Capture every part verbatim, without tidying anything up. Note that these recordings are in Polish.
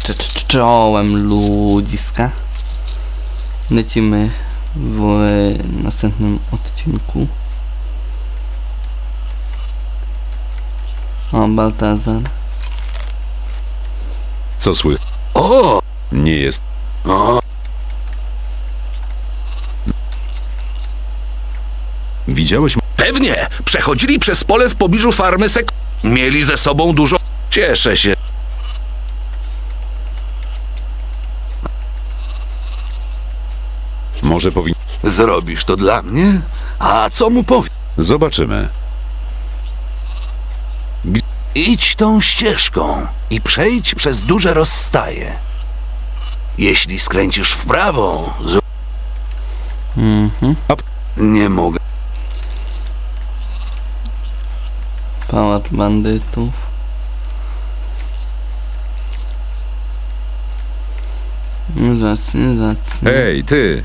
Czołem ludziska. Lecimy w następnym odcinku. O, Baltazar. Co sły? O! Nie jest. O! Widziałeś? Pewnie! Przechodzili przez pole w pobliżu farmy sek... Mieli ze sobą dużo... Cieszę się. Może powinien. Zrobisz to dla mnie? A co mu powie? Zobaczymy. Idź tą ścieżką i przejdź przez duże rozstaje. Jeśli skręcisz w prawo, z... Mhm. Nie mogę. Pałac bandytów. Nie zacnie, zacnie. Hej, ty!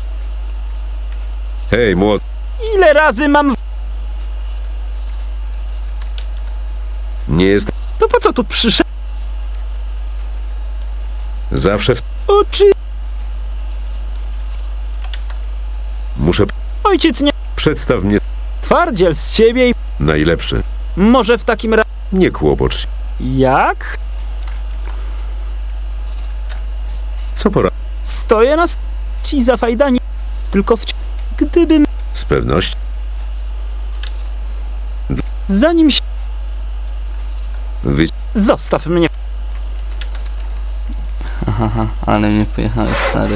Hej, młody. Ile razy mam... Nie jest. To po co tu przyszedł? Zawsze w. Oczy... Muszę. Ojciec nie... Przedstaw mnie. Twardziel z ciebie i... Najlepszy. Może w takim razie... Nie kłopocz się. Jak? Co pora? Stoję na... ci zafajdani. Tylko w... Gdybym... Z pewnością. Zanim się... Wy. Zostaw mnie. Haha, ale mnie pojechałeś, stary.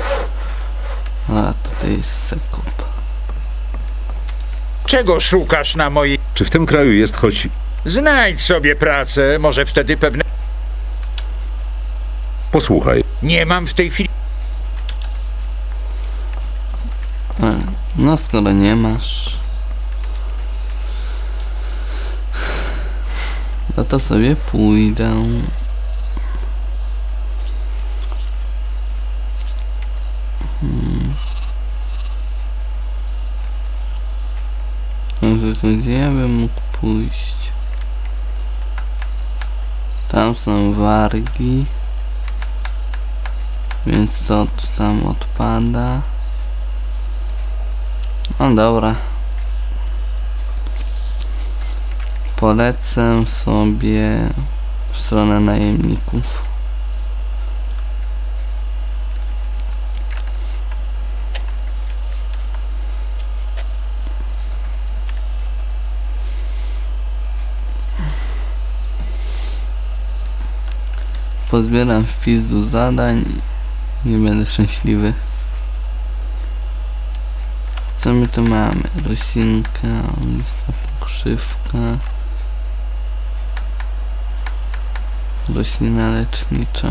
A tutaj jest sekop. Czego szukasz na mojej... Czy w tym kraju jest choć. Znajdź sobie pracę, może wtedy pewne... Posłuchaj. Nie mam w tej chwili... E, No skoro nie masz, no to sobie pójdę. Hmm. Gdzie ja bym mógł pójść? Tam są wargi, więc co tu tam odpada? No dobra. Polecę sobie w stronę najemników. Pozbieram wpis do zadań. Nie będę szczęśliwy. Co my tu mamy? Roślinka, lista pokrzywka, roślina lecznicza.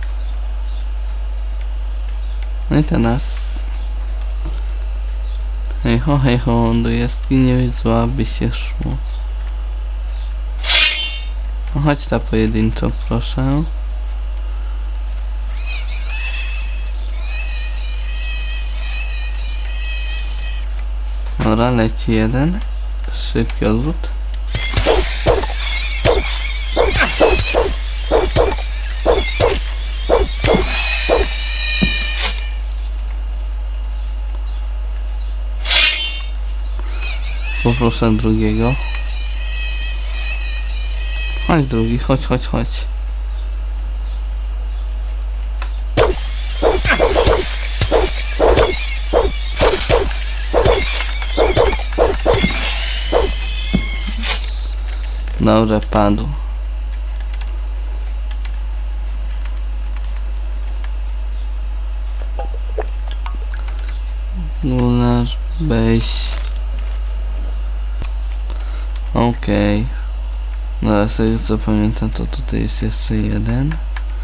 No i teraz hej ho, hej ho, do jaskini zła by się szło. No chodź ta pojedynczo, proszę. Dobra, leci jeden. Szybki odwrót. Poproszę drugiego. Chodź drugi, chodź, chodź, chodź. Dobrze, padł. Gulasz, beś. Okej. Okay. No ale sobie co pamiętam, to tutaj jest jeszcze jeden.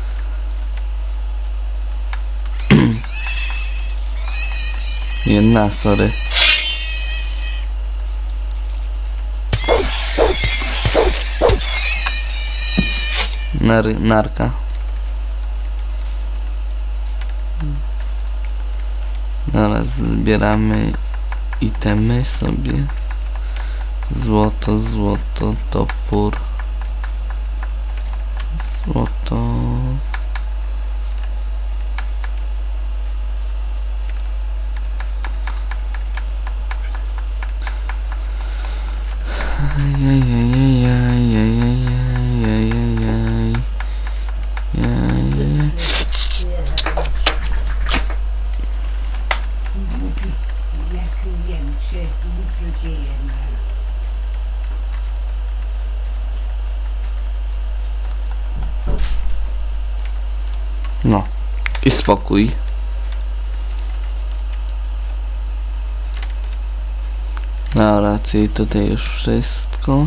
Jedna, sorry. Nar narka. Zaraz zbieramy itemy sobie. Złoto, złoto, topór. Złoto. No. I spokój. Dobra, czyli tutaj już wszystko.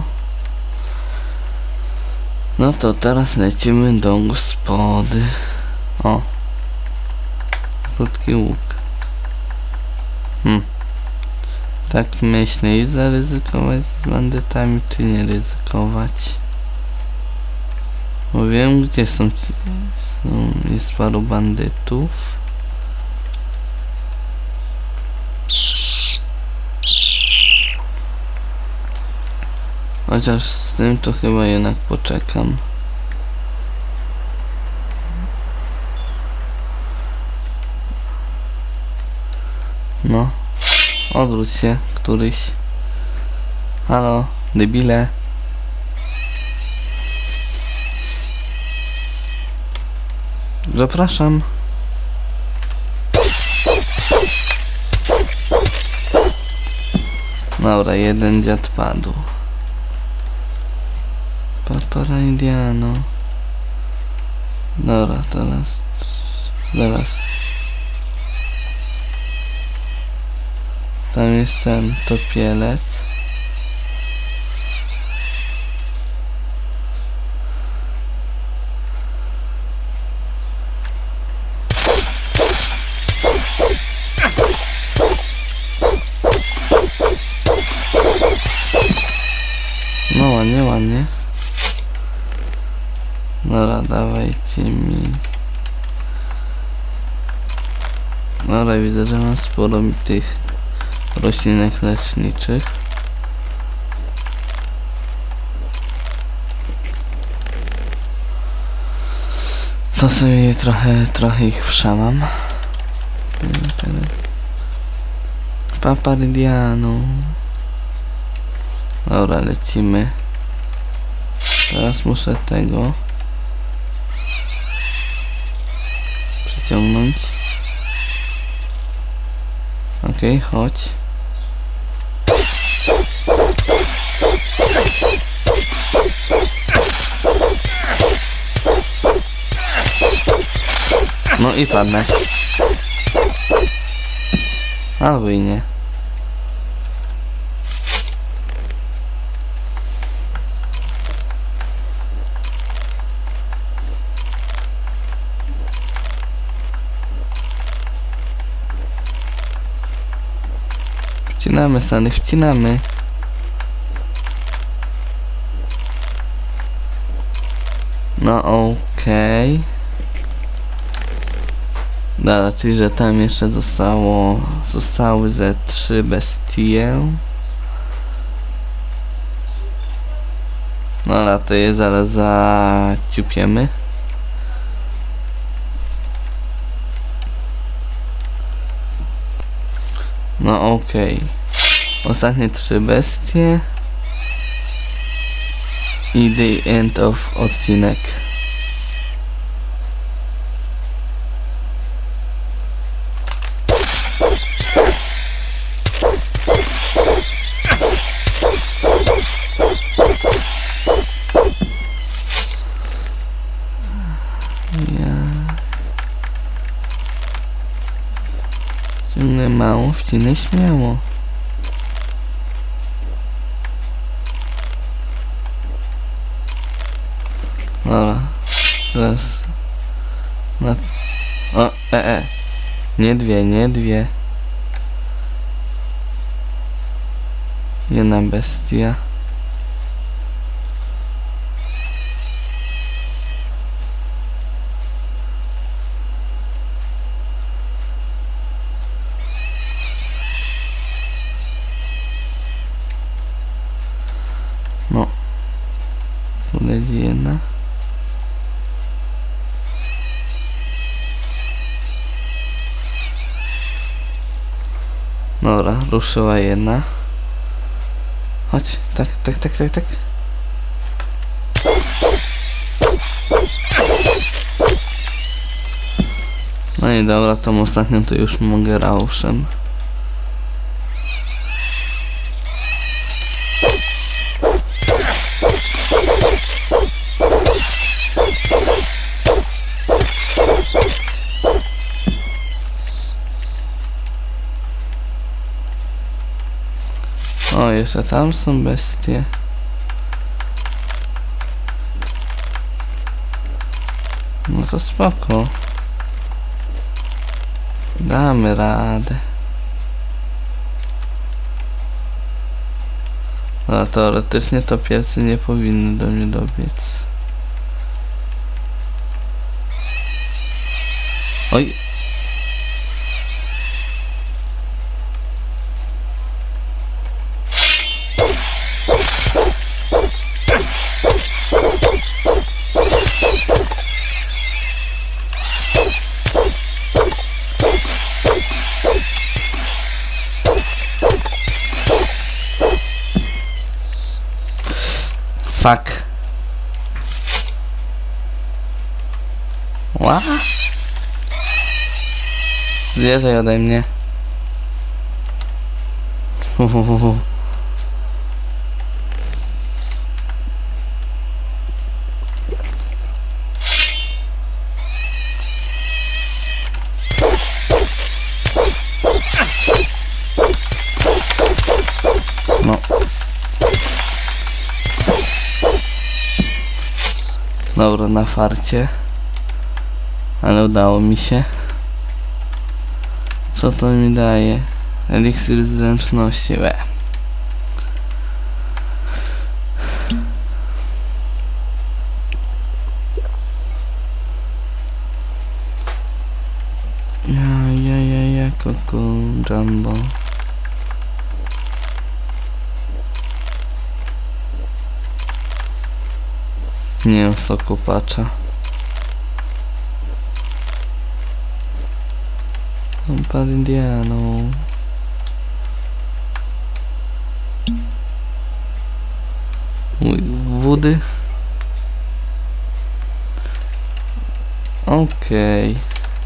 No to teraz lecimy do gospody. O. Krótki łuk. Hmm. Tak myślę, i zaryzykować z bandytami, czy nie ryzykować. Bo wiem, gdzie są, ci, są jest paru bandytów. Chociaż z tym to chyba jednak poczekam. No. Odwróć się, któryś. Halo, debile. Zapraszam. Dobra, jeden dziad padł. Papara Indiano. Dobra, teraz... Zaraz. Tam jest ten topielec. No ładnie, ładnie. Dobra, dawajcie mi. Dobra, widzę, że mam sporo tych roślinek leczniczych. To sobie trochę, trochę ich wszamam. Paparidiano. Dobra, lecimy. Teraz muszę tego przyciągnąć. Okej, okay, chodź. No i padnę. Albo i nie. Wcinamy, stany, wcinamy. No okej. Okay. Dobra, czyli że tam jeszcze zostało, zostały ze trzy bestie. No ale to je zaraz zaciupiemy. No okej. Okay. Ostatnie trzy bestie. I the end of odcinek. Ciągle mało, wcinaj śmiało. Dobra, teraz na... O, e, e. Nie dwie, nie dwie. Jedna bestia. No. Podejdzie jedna. Dobra, ruszyła jedna. Chodź, tak, tak, tak, tak, tak. No i dobra, tą ostatnią to już mogę rauszem. jeszcze tam są bestie. No to spoko. Damy radę. No teoretycznie to piesy nie powinny do mnie dobiec. Oj. Fuck. Ła? Zjeżdżaj ode mnie. Uhuhu. No. Dobra, na farcie. Ale udało mi się. Co to mi daje? Eliksir zręczności. Łe. Ja, ja, ja, ja, koko, jumbo. Nie wiem, co kopacza. Pan Indiano. Mój wody. Okej. Okay.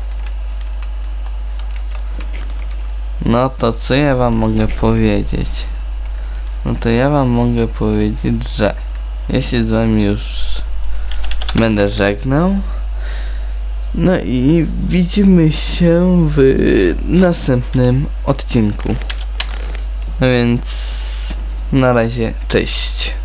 No to co ja wam mogę powiedzieć? No to ja wam mogę powiedzieć, że ja się z wami już będę żegnał. No i widzimy się w następnym odcinku. A więc na razie, cześć.